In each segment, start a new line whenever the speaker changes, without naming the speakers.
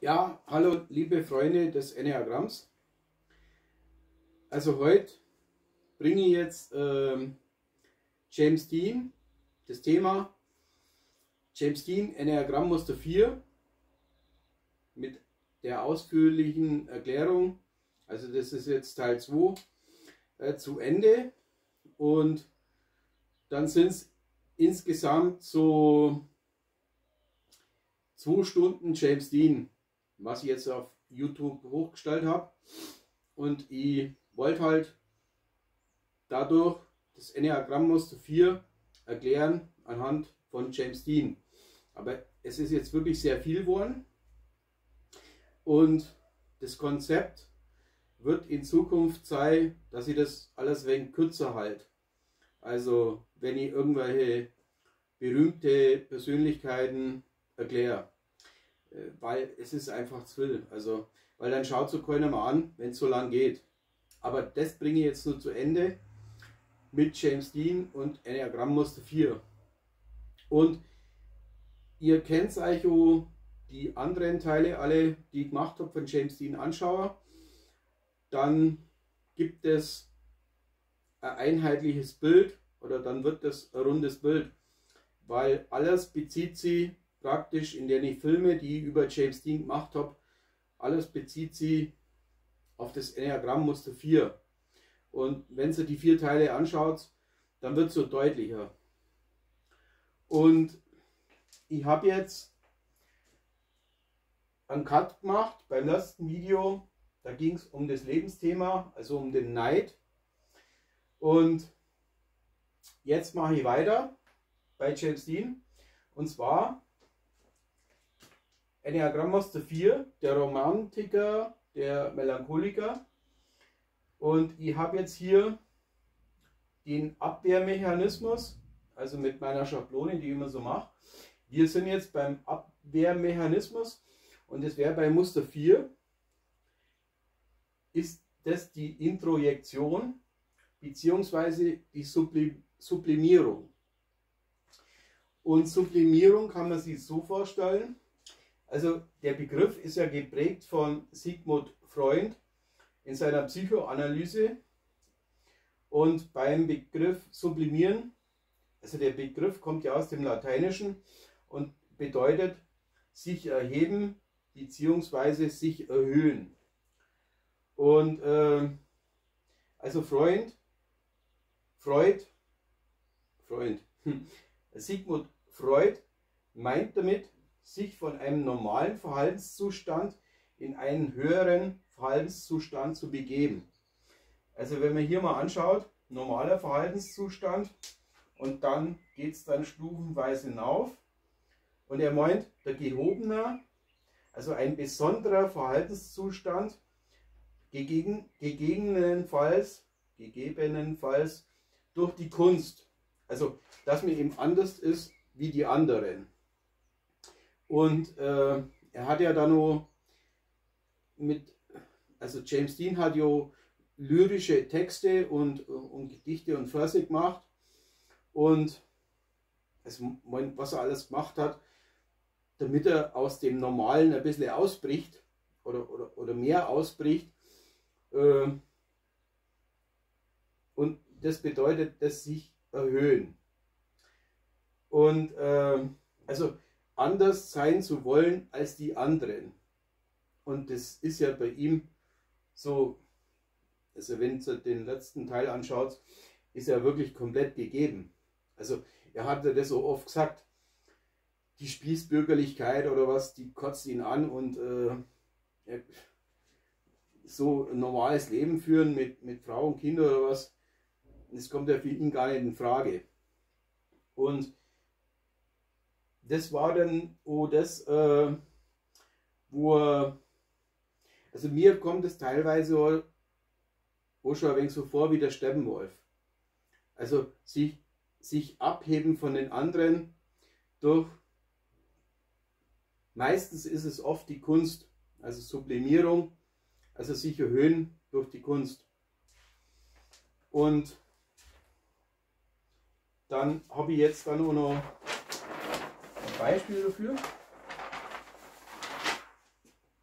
Ja, hallo liebe Freunde des Enneagramms. Also heute bringe ich jetzt James Dean, das Thema James Dean, Enneagrammmuster 4 mit der ausführlichen Erklärung. Also das ist jetzt Teil 2 zu Ende und dann sind es insgesamt so 2 Stunden James Dean, was ich jetzt auf YouTube hochgestellt habe. Und ich wollte halt dadurch das Enneagrammmuster 4 erklären anhand von James Dean. Aber es ist jetzt wirklich sehr viel geworden und das Konzept wird in Zukunft sein, dass ich das alles ein wenig kürzer halte. Also wenn ich irgendwelche berühmte Persönlichkeiten erkläre, weil es ist einfach zu viel. Also, weil dann schaut so keiner mal an, wenn es so lang geht. Aber das bringe ich jetzt nur zu Ende mit James Dean und Enneagrammmuster 4. Und ihr kennt euch auch die anderen Teile alle, die ich gemacht habe von James Dean anschaue. Dann gibt es ein einheitliches Bild oder dann wird das ein rundes Bild, weil alles bezieht sich praktisch in den Filme, die ich über James Dean gemacht habe, alles bezieht sich auf das Enneagrammmuster 4. Und wenn ihr die 4 Teile anschaut, dann wird es so deutlicher. Und ich habe jetzt einen Cut gemacht beim letzten Video. Da ging es um das Lebensthema, also um den Neid. Und jetzt mache ich weiter bei James Dean. Und zwar Enneagrammmuster 4, der Romantiker, der Melancholiker. Und ich habe jetzt hier den Abwehrmechanismus, also mit meiner Schablone, die ich immer so mache. Wir sind jetzt beim Abwehrmechanismus und es wäre bei Muster 4, ist das die Introjektion bzw. die Sublimierung. Und Sublimierung kann man sich so vorstellen, also der Begriff ist ja geprägt von Sigmund Freud in seiner Psychoanalyse und beim Begriff sublimieren, also der Begriff kommt ja aus dem Lateinischen und bedeutet sich erheben bzw. sich erhöhen. Und also Sigmund Freud meint damit, sich von einem normalen Verhaltenszustand in einen höheren Verhaltenszustand zu begeben. Also wenn man hier mal anschaut, normaler Verhaltenszustand und dann geht es dann stufenweise hinauf. Und er meint, der gehobene, also ein besonderer Verhaltenszustand, gegebenenfalls durch die Kunst. Also dass man eben anders ist wie die anderen. Und er hat ja dann noch also James Dean hat ja lyrische Texte und Gedichte und Verse gemacht. Und also, was er alles gemacht hat, damit er aus dem Normalen ein bisschen ausbricht oder mehr ausbricht. Und das bedeutet, das sich erhöhen. Und also anders sein zu wollen als die anderen. Und das ist ja bei ihm so, also wenn ihr den letzten Teil anschaut, ist er wirklich komplett gegeben. Also er hatte das so oft gesagt, die Spießbürgerlichkeit oder was, die kotzt ihn an und so ein normales Leben führen mit Frau und Kinder oder was, das kommt ja für ihn gar nicht in Frage. Und das war dann das, wo er, also mir kommt es teilweise auch schon ein wenig so vor wie der Steppenwolf. Also sich abheben von den anderen durch, meistens ist es oft die Kunst, also Sublimierung, also sich erhöhen durch die Kunst. Und dann habe ich jetzt dann auch noch ein Beispiel dafür.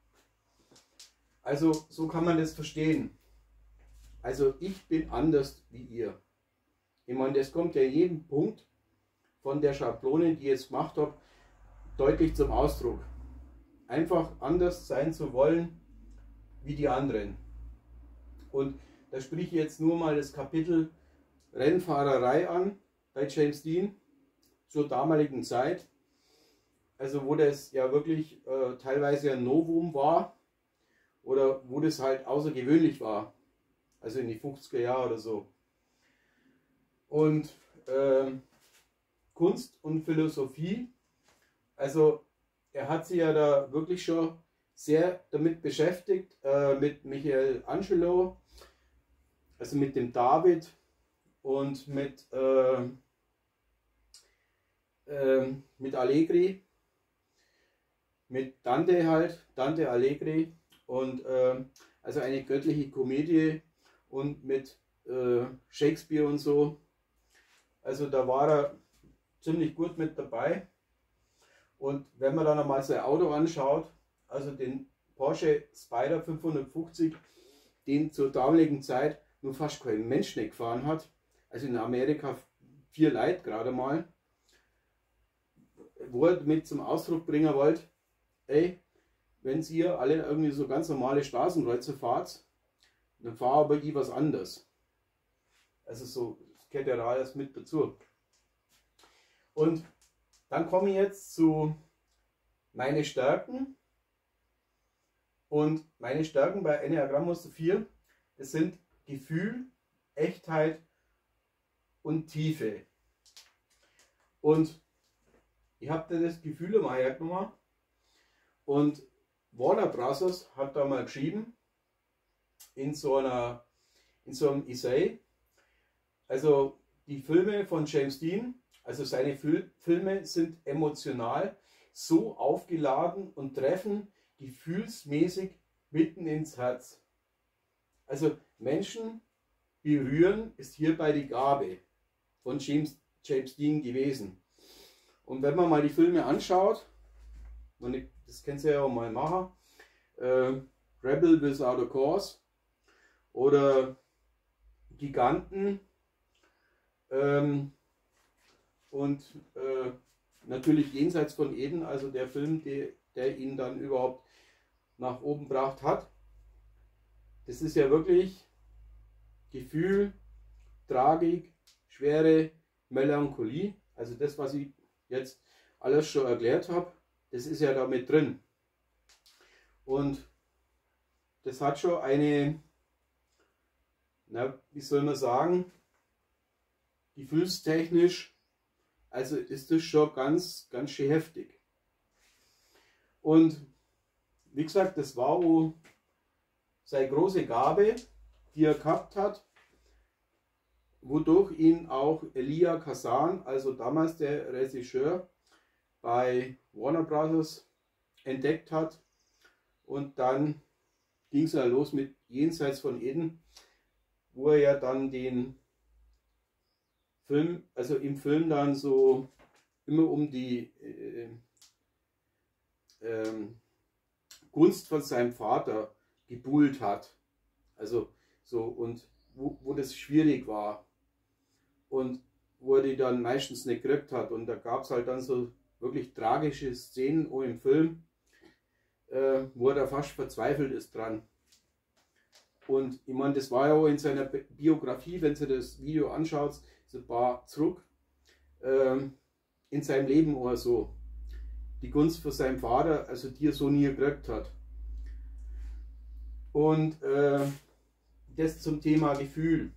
Also so kann man das verstehen. Also ich bin anders wie ihr. Ich meine, das kommt ja in jedem Punkt von der Schablone, die ich jetzt gemacht habe, deutlich zum Ausdruck. Einfach anders sein zu wollen wie die anderen. Und da spreche ich jetzt nur mal das Kapitel Rennfahrerei an bei James Dean zur damaligen Zeit. Also wo das ja wirklich teilweise ein Novum war oder wo das halt außergewöhnlich war. Also in die 50er Jahre oder so. Und Kunst und Philosophie, also er hat sich ja da wirklich schon sehr damit beschäftigt, mit Michelangelo, also mit dem David und mit Allegri, mit Dante halt, Dante Allegri und also eine göttliche Komödie und mit Shakespeare und so. Also da war er ziemlich gut mit dabei. Und wenn man dann einmal sein Auto anschaut, also den Porsche Spyder 550, den zur damaligen Zeit nur fast kein Mensch nicht gefahren hat, also in Amerika 4 Leute gerade mal, wo er mit zum Ausdruck bringen wollte, ey, wenn ihr alle irgendwie so ganz normale Straßenkreuze fahrt, dann fahre aber ich was anderes. Also so, das gehört ja alles mit dazu. Und dann komme ich jetzt zu meine Stärken. Und meine Stärken bei Enneagramm Muster 4, das sind Gefühl, Echtheit und Tiefe. Und ich habe da das Gefühl immer hergenommen. Und Warner Bros. Hat da mal geschrieben, in so einem Essay, also die Filme von James Dean, also seine Filme sind emotional so aufgeladen und treffen gefühlsmäßig mitten ins Herz. Also Menschen berühren ist hierbei die Gabe von James Dean gewesen. Und wenn man mal die Filme anschaut, das könnt ihr ja auch mal machen, Rebel Without a Cause oder Giganten, und natürlich Jenseits von Eden, also der Film, der ihn dann überhaupt nach oben gebracht hat. Das ist ja wirklich Gefühl, Tragik, Schwere, Melancholie. Also das, was ich jetzt alles schon erklärt habe, das ist ja da mit drin. Und das hat schon eine, wie soll man sagen, gefühlstechnisch, also ist das schon ganz schön heftig. Und wie gesagt, das war auch seine große Gabe, die er gehabt hat, wodurch ihn auch Elia Kazan, also damals der Regisseur bei Warner Bros. Entdeckt hat. Und dann ging es ja los mit Jenseits von Eden, wo er ja dann den Film, also im Film dann so immer um die Gunst von seinem Vater gebuhlt hat. Also so, und wo das schwierig war und wo er die dann meistens nicht gekriegt hat. Und da gab es halt dann so wirklich tragische Szenen auch im Film, wo er da fast verzweifelt ist dran. Und ich meine, das war ja auch in seiner Biografie, wenn Sie das Video anschaut, so ein paar zurück, in seinem Leben oder so. Die Gunst von seinem Vater, also die er so nie gekriegt hat. Und das zum Thema Gefühl.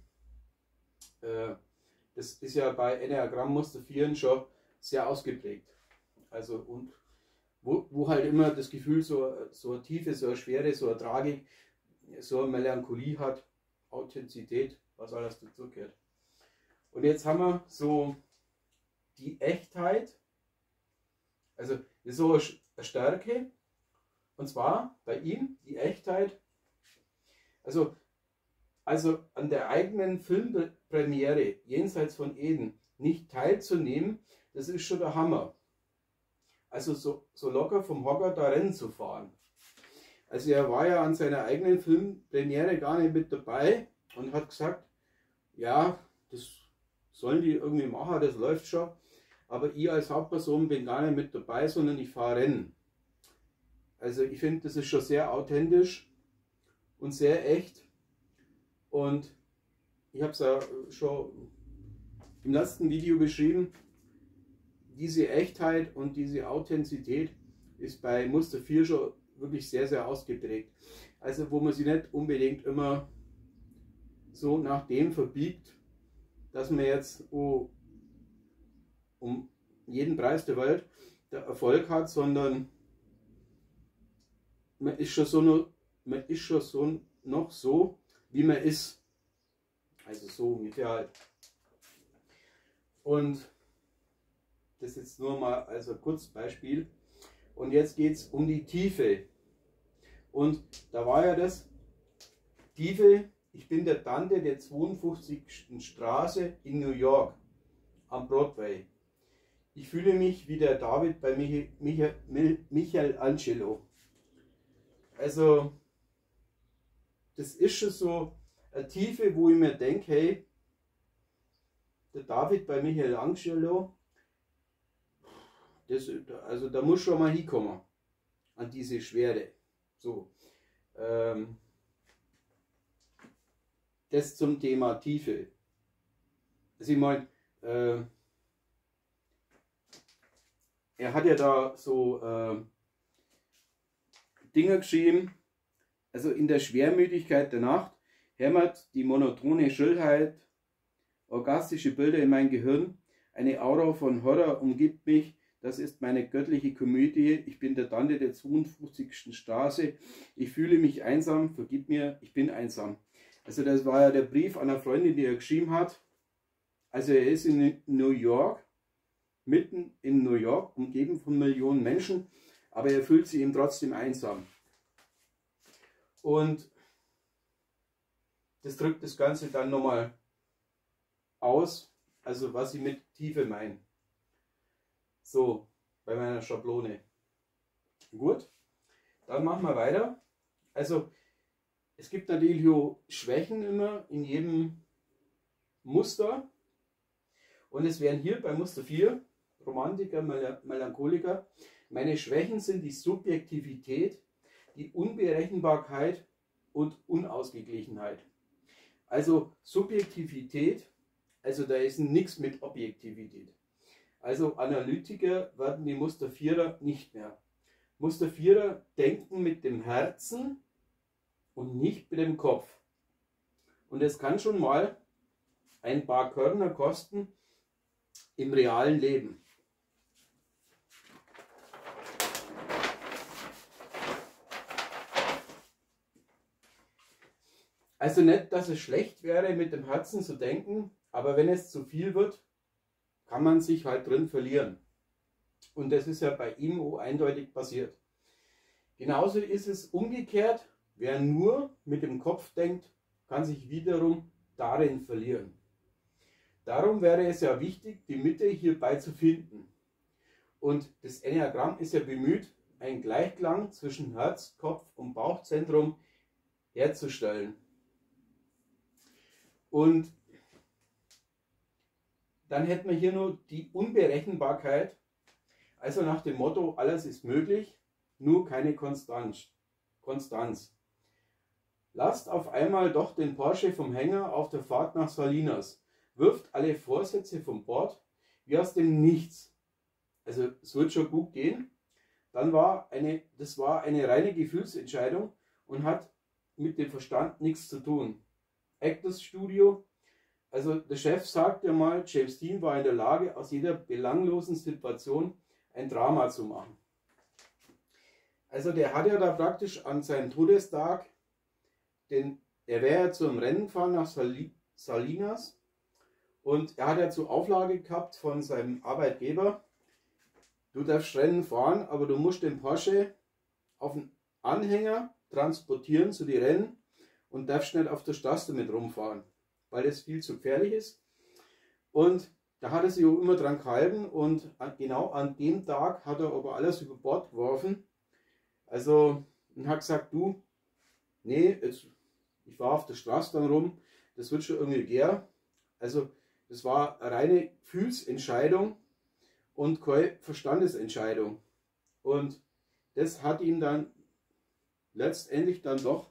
Das ist ja bei Enneagramm Muster 4 schon sehr ausgeprägt. Also und wo halt immer das Gefühl so eine Tiefe, so eine Schwere, so eine Tragik, so eine Melancholie hat, Authentizität, was alles dazu gehört. Und jetzt haben wir so die Echtheit, also das ist so eine Stärke, und zwar bei ihm die Echtheit, also an der eigenen Filmpremiere Jenseits von Eden nicht teilzunehmen, das ist schon der Hammer. Also so locker vom Hocker da Rennen zu fahren. Also er war ja an seiner eigenen Filmpremiere gar nicht mit dabei und hat gesagt, ja, das sollen die irgendwie machen, das läuft schon. Aber ich als Hauptperson bin gar nicht mit dabei, sondern ich fahre Rennen. Also ich finde, das ist schon sehr authentisch und sehr echt. Und ich habe es ja schon im letzten Video beschrieben, diese Echtheit und diese Authentizität ist bei Muster 4 schon wirklich sehr, sehr ausgeprägt. Also wo man sich nicht unbedingt immer so nach dem verbiegt, dass man jetzt um jeden Preis der Welt der Erfolg hat, sondern man ist schon noch so, wie man ist. Also so ungefähr halt. Und das jetzt nur mal als ein Kurzbeispiel. Und jetzt geht es um die Tiefe. Und da war ja das Tiefe, ich bin der Tante der 52. Straße in New York am Broadway. Ich fühle mich wie der David bei Michelangelo. Also das ist schon so eine Tiefe, wo ich mir denke, hey, der David bei Michelangelo, also da muss schon mal hinkommen an diese Schwere. So, das zum Thema Tiefe. Also ich meine, er hat ja da so Dinge geschrieben, also in der Schwermütigkeit der Nacht hämmert die monotone Schrillheit, orgastische Bilder in mein Gehirn, eine Aura von Horror umgibt mich, das ist meine göttliche Komödie, ich bin der Tante der 52. Straße, ich fühle mich einsam, vergib mir, ich bin einsam. Also das war ja der Brief einer Freundin, die er geschrieben hat. Also er ist in New York, mitten in New York, umgeben von Millionen Menschen, aber er fühlt sich eben trotzdem einsam. Und das drückt das Ganze dann nochmal aus, also was ich mit Tiefe meine. So, bei meiner Schablone. Gut, dann machen wir weiter. Also, es gibt natürlich auch Schwächen immer in jedem Muster. Und es wären hier bei Muster 4, Romantiker, Melancholiker, meine Schwächen sind die Subjektivität, die Unberechenbarkeit und Unausgeglichenheit. Also Subjektivität, also da ist nichts mit Objektivität. Also Analytiker werden die Muster 4er nicht mehr. Muster 4er denken mit dem Herzen und nicht mit dem Kopf. Und es kann schon mal ein paar Körner kosten im realen Leben. Also nicht, dass es schlecht wäre, mit dem Herzen zu denken, aber wenn es zu viel wird, kann man sich halt drin verlieren. Und das ist ja bei ihm auch eindeutig passiert. Genauso ist es umgekehrt, wer nur mit dem Kopf denkt, kann sich wiederum darin verlieren. Darum wäre es ja wichtig, die Mitte hierbei zu finden. Und das Enneagramm ist ja bemüht, einen Gleichklang zwischen Herz, Kopf und Bauchzentrum herzustellen. Und dann hätten wir hier nur die Unberechenbarkeit, also nach dem Motto, alles ist möglich, nur keine Konstanz. Lasst auf einmal doch den Porsche vom Hänger auf der Fahrt nach Salinas, wirft alle Vorsätze vom Bord, wie aus dem Nichts. Also es wird schon gut gehen. Das war eine reine Gefühlsentscheidung und hat mit dem Verstand nichts zu tun. Actors Studio. Also der Chef sagt ja mal, James Dean war in der Lage, aus jeder belanglosen Situation ein Drama zu machen. Also der hat ja da praktisch an seinem Todestag, er wäre ja zum Rennen gefahren nach Salinas und er hat ja zur Auflage gehabt von seinem Arbeitgeber, du darfst Rennen fahren, aber du musst den Porsche auf den Anhänger transportieren zu den Rennen und darfst nicht auf der Straße mit rumfahren, weil das viel zu gefährlich ist. Und da hat er sich auch immer dran gehalten und genau an dem Tag hat er aber alles über Bord geworfen. Also und hat gesagt, du, nee, jetzt, ich war auf der Straße dann rum, das wird schon irgendwie gehen. Also das war eine reine Gefühlsentscheidung und keine Verstandesentscheidung. Und das hat ihn dann letztendlich dann doch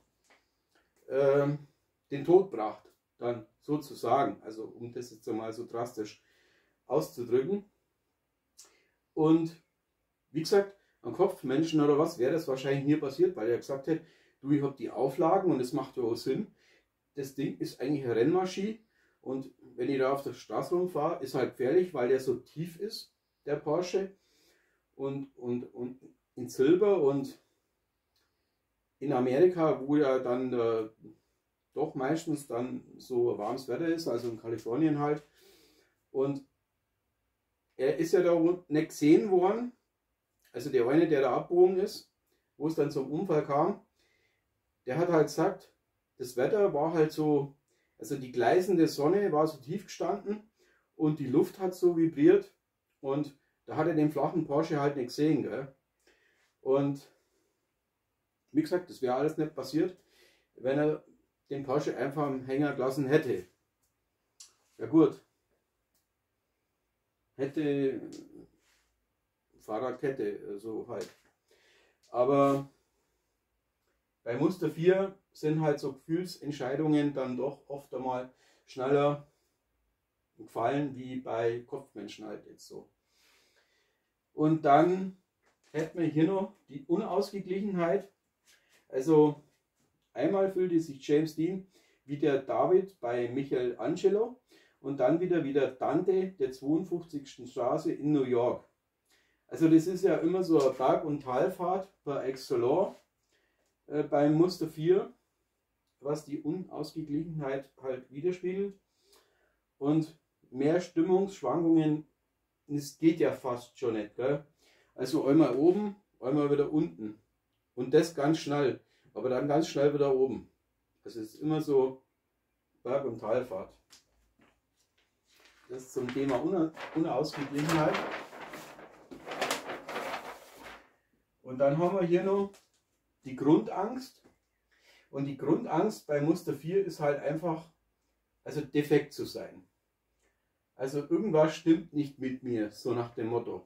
den Tod gebracht, dann sozusagen, also um das jetzt einmal so drastisch auszudrücken. Und wie gesagt, am Kopfmenschen oder was wäre das wahrscheinlich nie passiert, weil er gesagt hätte, du, ich habe die Auflagen und es macht ja auch Sinn. Das Ding ist eigentlich eine Rennmaschine und wenn ich da auf der Straße rumfahre, ist halt gefährlich, weil der so tief ist, der Porsche, und in Silber und in Amerika, wo ja dann doch meistens dann so warmes Wetter ist, also in Kalifornien halt. Und er ist ja da nicht gesehen worden, also der eine, der da abgebogen ist, wo es dann zum Unfall kam, der hat halt gesagt, das Wetter war halt so, also die gleißende Sonne war so tief gestanden und die Luft hat so vibriert und da hat er den flachen Porsche halt nicht gesehen, gell? Und wie gesagt, das wäre alles nicht passiert, wenn er den Porsche einfach am Hänger gelassen hätte. Ja gut, hätte Fahrradkette, so halt. Aber bei Muster 4 sind halt so Gefühlsentscheidungen dann doch oft einmal schneller gefallen wie bei Kopfmenschen halt jetzt so. Und dann hätten wir hier noch die Unausgeglichenheit. Also einmal fühlte sich James Dean wie der David bei Michelangelo und dann wieder wie der Dante der 52. Straße in New York. Also das ist ja immer so eine Berg- und Talfahrt par excellence beim Muster 4, was die Unausgeglichenheit halt widerspiegelt. Und mehr Stimmungsschwankungen, das geht ja fast schon nicht, gell? Also einmal oben, einmal wieder unten. Und das ganz schnell, aber dann ganz schnell wieder oben. Das ist immer so Berg- und Talfahrt. Das zum Thema Unausgeglichenheit. Und dann haben wir hier noch die Grundangst. Und die Grundangst bei Muster 4 ist halt einfach, also defekt zu sein. Also irgendwas stimmt nicht mit mir, so nach dem Motto.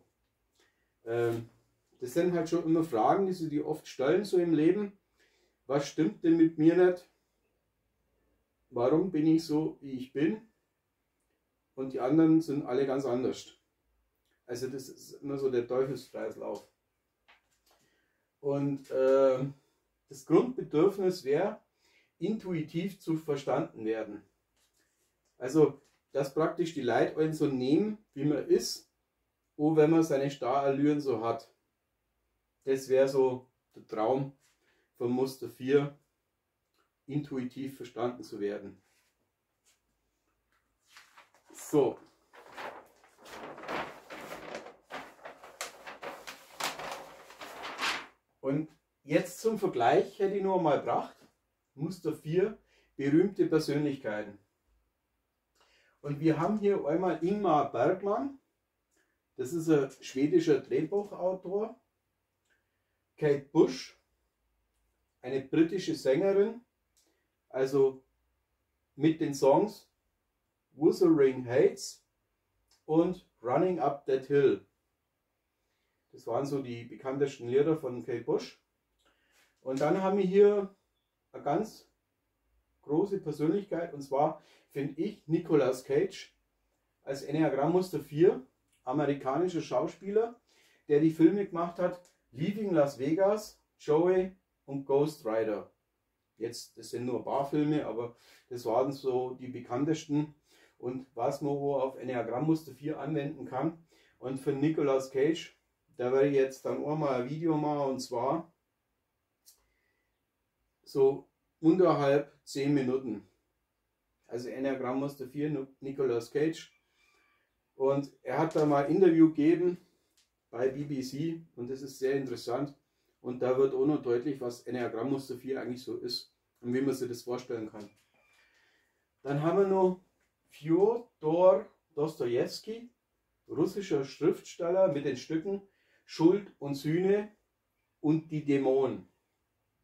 Das sind halt schon immer Fragen, die sie dir oft stellen, so im Leben. Was stimmt denn mit mir nicht? Warum bin ich so, wie ich bin? Und die anderen sind alle ganz anders. Also das ist immer so der Teufelskreislauf. Und das Grundbedürfnis wäre, intuitiv zu verstanden werden. Also, dass praktisch die Leute einen so nehmen, wie man ist, auch wenn man seine Starallüren so hat. Das wäre so der Traum von Muster 4, intuitiv verstanden zu werden. So. Und jetzt zum Vergleich hätte ich nur mal gebracht, Muster 4, berühmte Persönlichkeiten. Und wir haben hier einmal Ingmar Bergman, das ist ein schwedischer Drehbuchautor, Kate Bush, eine britische Sängerin, also mit den Songs Wuthering Heights und Running Up That Hill. Das waren so die bekanntesten Lieder von Kate Bush. Und dann haben wir hier eine ganz große Persönlichkeit, und zwar finde ich Nicolas Cage als Enneagramm Muster 4, amerikanischer Schauspieler, der die Filme gemacht hat Leaving Las Vegas, Joey und Ghost Rider. Jetzt, das sind nur ein paar Filme, aber das waren so die bekanntesten und was man wo auf Enneagramm Muster 4 anwenden kann. Und für Nicolas Cage, da werde ich jetzt dann auch mal ein Video machen, und zwar so unterhalb 10 Minuten. Also Enneagramm Muster 4, Nicolas Cage. Und er hat da mal ein Interview gegeben bei BBC und das ist sehr interessant. Und da wird auch noch deutlich, was Enneagramm Muster 4 eigentlich so ist und wie man sich das vorstellen kann. Dann haben wir noch Fjodor Dostojewski, russischer Schriftsteller mit den Stücken Schuld und Sühne und die Dämonen.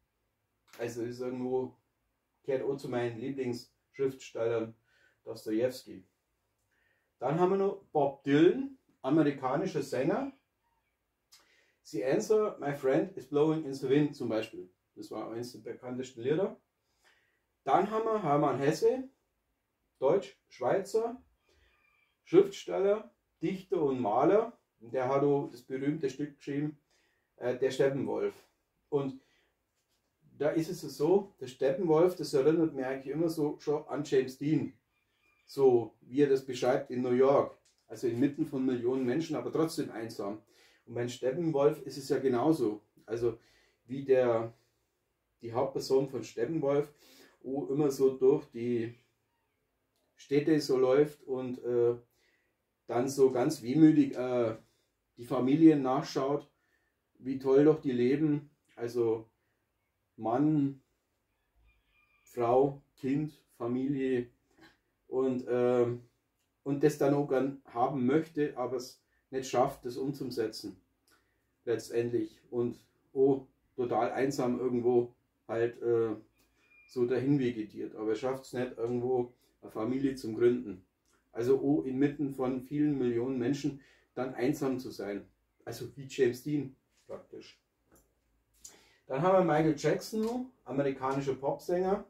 Also ist irgendwo, gehört auch zu meinen Lieblingsschriftstellern, Dostojewski. Dann haben wir noch Bob Dylan, amerikanischer Sänger. The Answer, My Friend is Blowing in the Wind zum Beispiel. Das war eines der bekanntesten Lieder. Dann haben wir Hermann Hesse, Deutsch-Schweizer, Schriftsteller, Dichter und Maler. Der hat auch das berühmte Stück geschrieben, Der Steppenwolf. Und da ist es so, der Steppenwolf, das erinnert mich eigentlich immer so schon an James Dean. So wie er das beschreibt in New York. Also inmitten von Millionen Menschen, aber trotzdem einsam. Und beim Steppenwolf ist es ja genauso. Also wie die Hauptperson von Steppenwolf immer so durch die Städte so läuft und dann so ganz wehmütig die Familien nachschaut, wie toll doch die leben. Also Mann, Frau, Kind, Familie und das dann auch gern haben möchte, aber es nicht schafft, das umzusetzen letztendlich und total einsam irgendwo halt so dahin vegetiert, aber er schafft es nicht, irgendwo eine Familie zum Gründen. Also inmitten von vielen Millionen Menschen dann einsam zu sein. Also wie James Dean praktisch. Dann haben wir Michael Jackson, amerikanischer Popsänger.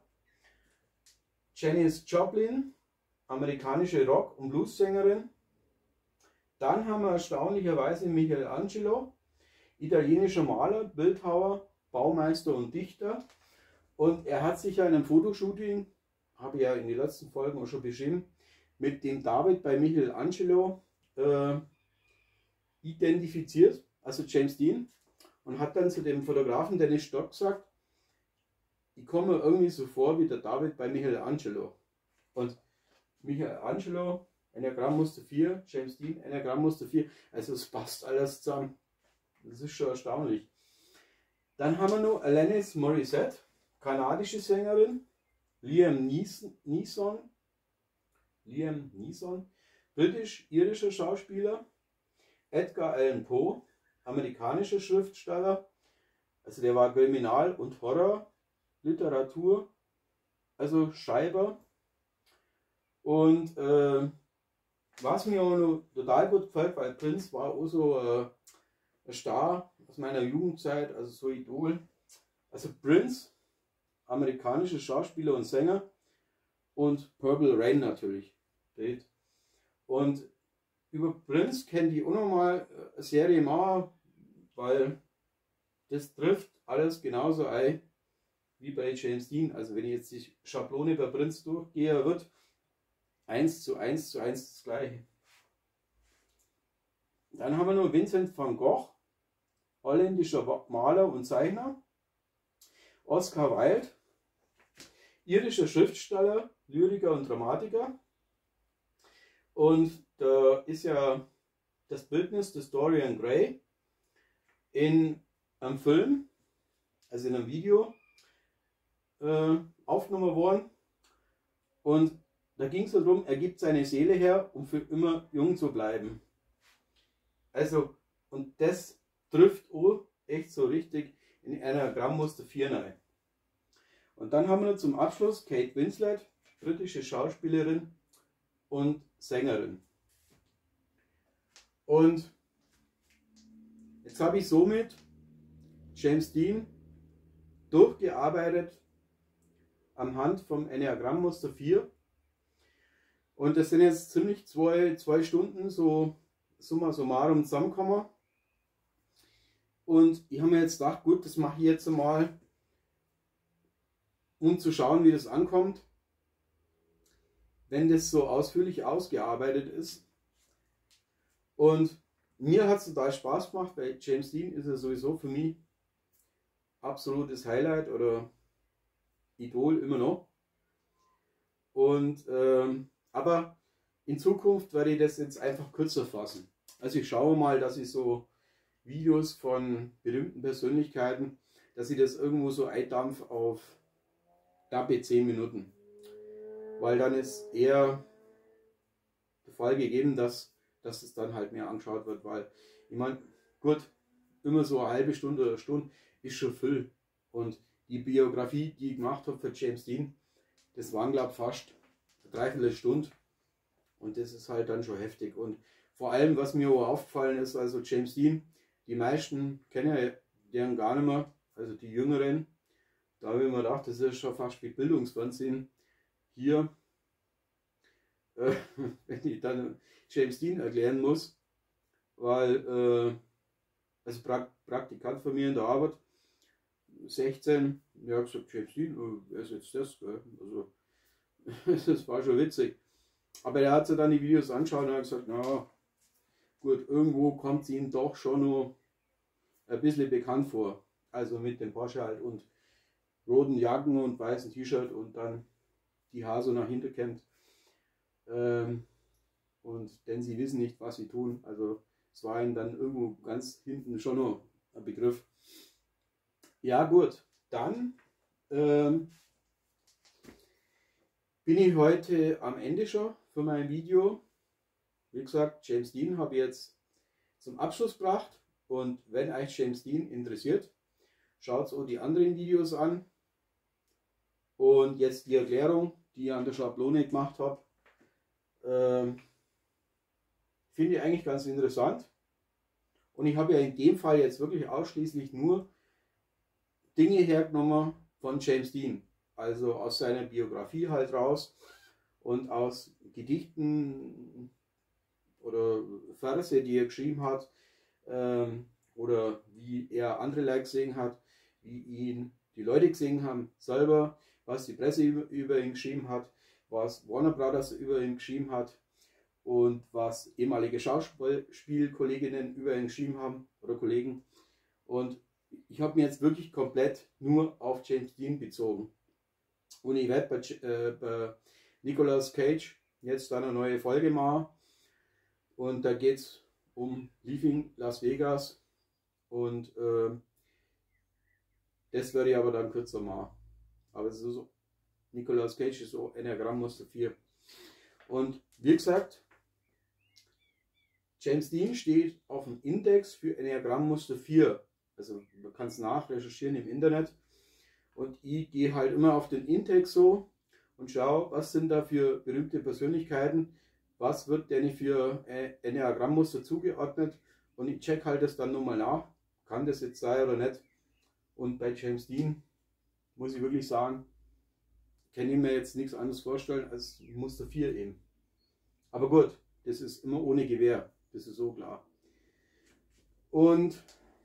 Janis Joplin, amerikanische Rock- und Bluessängerin. Dann haben wir erstaunlicherweise Michelangelo, italienischer Maler, Bildhauer, Baumeister und Dichter. Und er hat sich ja in einem Fotoshooting, habe ich ja in den letzten Folgen auch schon beschrieben, mit dem David bei Michelangelo identifiziert, also James Dean, und hat dann zu dem Fotografen Dennis Stock gesagt, ich komme mir irgendwie so vor wie der David bei Michelangelo. Und Michelangelo, Enneagrammmuster 4, James Dean, Enneagrammmuster 4, also es passt alles zusammen. Das ist schon erstaunlich. Dann haben wir noch Alanis Morissette, kanadische Sängerin, Liam Neeson, britisch-irischer Schauspieler, Edgar Allan Poe, amerikanischer Schriftsteller, also der war Kriminal- und Horror-Literatur, also Schreiber. Und was mir auch noch total gut gefällt, weil Prince war auch so ein Star aus meiner Jugendzeit, also so Idol. Also Prince, amerikanischer Schauspieler und Sänger, und Purple Rain natürlich. Und über Prince kennt die auch nochmal eine Serie machen, weil das trifft alles genauso ein wie bei James Dean. Also wenn ich jetzt die Schablone bei Prince durchgehe, wird 1:1 das gleiche. Dann haben wir noch Vincent van Gogh, holländischer Maler und Zeichner. Oscar Wilde, irischer Schriftsteller, Lyriker und Dramatiker. Und da ist ja das Bildnis des Dorian Gray in einem Film, also in einem Video, aufgenommen worden. Und da ging es darum, er gibt seine Seele her, um für immer jung zu bleiben. Also, und das trifft auch echt so richtig in Enneagrammmuster 4 rein. Und dann haben wir zum Abschluss Kate Winslet, britische Schauspielerin und Sängerin. Und jetzt habe ich somit James Dean durchgearbeitet anhand vom Enneagrammmuster 4. Und das sind jetzt ziemlich zwei Stunden so summa summarum zusammengekommen. Und ich habe mir jetzt gedacht, gut, das mache ich jetzt mal, um zu schauen, wie das ankommt, wenn das so ausführlich ausgearbeitet ist. Und mir hat es total Spaß gemacht, weil James Dean ist ja sowieso für mich absolutes Highlight oder Idol immer noch. Und aber in Zukunft werde ich das jetzt einfach kürzer fassen. Also ich schaue mal, dass ich so Videos von berühmten Persönlichkeiten, dass ich das irgendwo so eindampf auf knappe 10 Minuten. Weil dann ist eher der Fall gegeben, dass es dann halt mehr angeschaut wird. Weil ich meine, gut, immer so eine halbe Stunde oder Stunde ist schon viel. Und die Biografie, die ich gemacht habe für James Dean, das waren glaube ich fast eine Dreiviertelstunde und das ist halt dann schon heftig. Und vor allem, was mir auch aufgefallen ist, also James Dean, die meisten kennen ja deren gar nicht mehr, also die Jüngeren. Da habe ich mir gedacht, das ist schon fast wie Bildungsfernsehen hier, wenn ich dann James Dean erklären muss, weil also Praktikant von mir in der Arbeit, 16, ja gesagt, James Dean, wer ist jetzt das? Also das war schon witzig. Aber er hat sich dann die Videos angeschaut und hat gesagt, na gut, irgendwo kommt es ihm doch schon nur ein bisschen bekannt vor. Also mit dem Porsche halt und roten Jacken und weißen T-Shirt und dann die Haare so nach hinten kämmt. Und denn sie wissen nicht, was sie tun. Also es war ihnen dann irgendwo ganz hinten schon noch ein Begriff. Ja gut, dann bin ich heute am Ende schon für mein Video. Wie gesagt, James Dean habe ich jetzt zum Abschluss gebracht. Und wenn euch James Dean interessiert, schaut auch die anderen Videos an. Und jetzt die Erklärung, die ich an der Schablone gemacht habe, finde ich eigentlich ganz interessant. Und ich habe ja in dem Fall jetzt wirklich ausschließlich nur Dinge hergenommen von James Dean. Also aus seiner Biografie halt raus und aus Gedichten oder Verse, die er geschrieben hat, oder wie er andere Leute gesehen hat, wie ihn die Leute gesehen haben selber, was die Presse über ihn geschrieben hat, was Warner Brothers über ihn geschrieben hat und was ehemalige Schauspielkolleginnen über ihn geschrieben haben oder Kollegen. Und ich habe mich jetzt wirklich komplett nur auf James Dean bezogen. Und ich werde bei Nicolas Cage jetzt dann eine neue Folge machen. Und da geht es um Leaving Las Vegas. Und das werde ich aber dann kürzer machen. Aber es ist so, Nicolas Cage ist so Enneagramm Muster 4. Und wie gesagt, James Dean steht auf dem Index für Enneagramm Muster 4. Also man kann es nachrecherchieren im Internet. Und ich gehe halt immer auf den Index so und schaue, was sind da für berühmte Persönlichkeiten, was wird denn für Enneagrammmuster zugeordnet. Und ich check halt das dann nochmal nach, kann das jetzt sein oder nicht. Und bei James Dean muss ich wirklich sagen, kann ich mir jetzt nichts anderes vorstellen als Muster 4 eben. Aber gut, das ist immer ohne Gewähr, das ist so klar. Und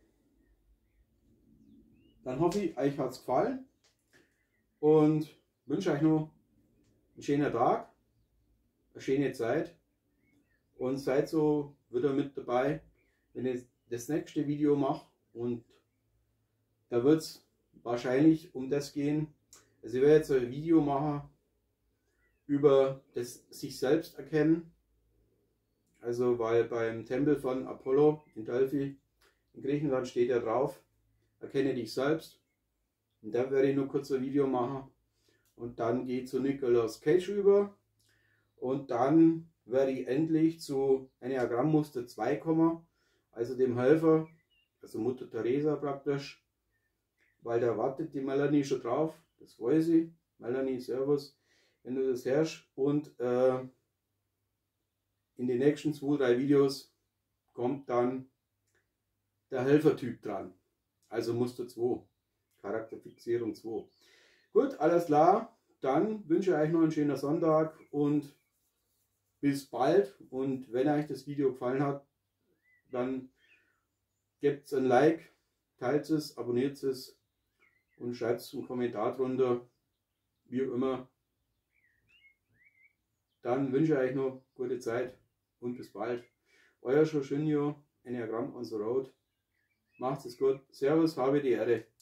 dann hoffe ich, euch hat es gefallen und wünsche euch noch einen schönen Tag, eine schöne Zeit und seid so wieder mit dabei, wenn ich das nächste Video mache. Und da wird es wahrscheinlich um das gehen. Also ich werde jetzt ein Video machen über das sich selbst erkennen. Also weil beim Tempel von Apollo in Delphi in Griechenland steht ja drauf, erkenne dich selbst. Und da werde ich nur kurz ein Video machen. Und dann geht zu Nicolas Cage über. Und dann werde ich endlich zu Enneagrammmuster 2 kommen. Also dem Helfer, also Mutter Teresa praktisch. Weil da wartet die Melanie schon drauf. Das weiß ich. Melanie, servus, wenn du das hörst. Und in den nächsten 2-3 Videos kommt dann der Helfertyp dran. Also Muster 2. Charakterfixierung 2. Gut, alles klar. Dann wünsche ich euch noch einen schönen Sonntag und bis bald. Und wenn euch das Video gefallen hat, dann gebt ein Like, teilt es, abonniert es und schreibt einen Kommentar drunter. Wie auch immer. Dann wünsche ich euch noch gute Zeit und bis bald. Euer Jorginho, Enneagramm on the Road. Macht es gut. Servus, habe die Ehre.